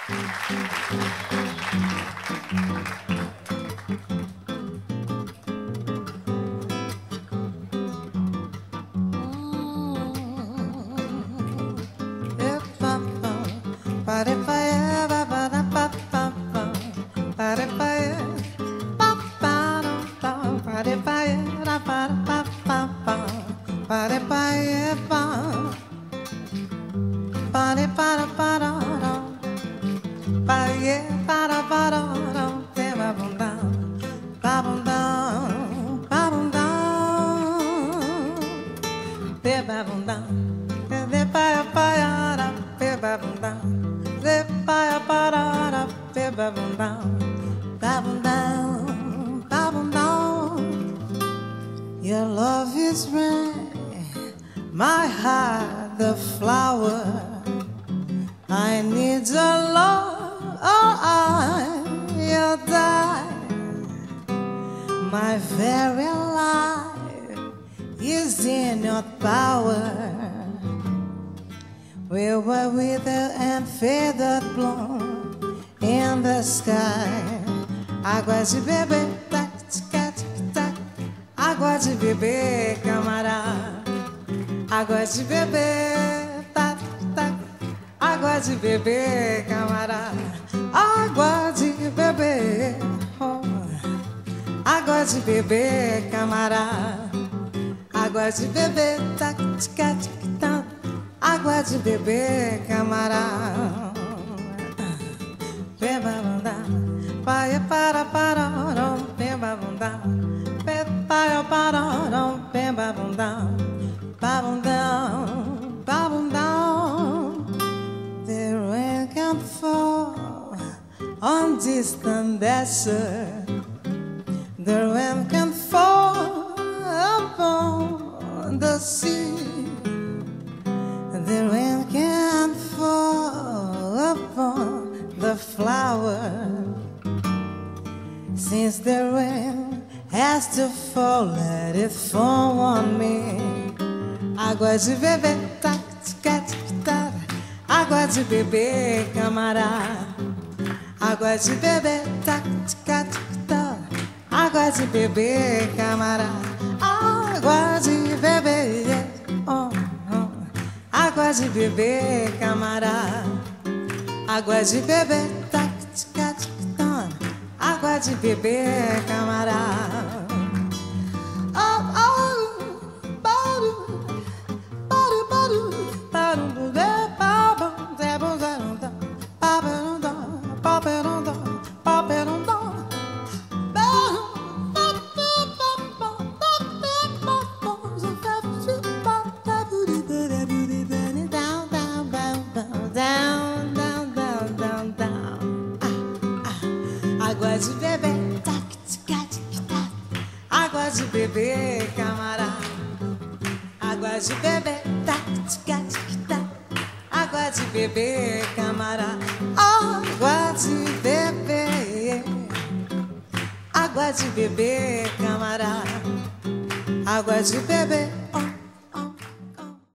Your love is rain, my heart the flower. I need your love, you'll die. My very life is in your power. We were withered and feathered, blown in the sky. Água de beber, tac, tac, tac. Água de beber, camarada. Água de beber, tac, tac. Água de beber, camarada. Água de beber, oh. Água de beber, camarada. Água de beber, tac, tac, tac. Água de beber, camarada. Beba bunda, paia para beba bunda, paia para beba bunda, babundão, babundão. The rain can fall on distant desert. The rain can fall upon the sea. The rain can fall upon the flower. Since the rain has to fall, let it fall on me. Água de beber, tac, tac, tac. Água de beber, camarada. Água de beber, tac, tac, tac. Água de beber, camarada. Água de beber, oh, oh. Água de beber, camarada. Água de beber, tac, tac, tac. Água de beber, camarada. Água de beber, tac, tac, tac. Água de beber, camarada. Água de beber, tac, tac, tac. Água de beber, camarada. Água de beber. Água de beber, camarada. Água de beber.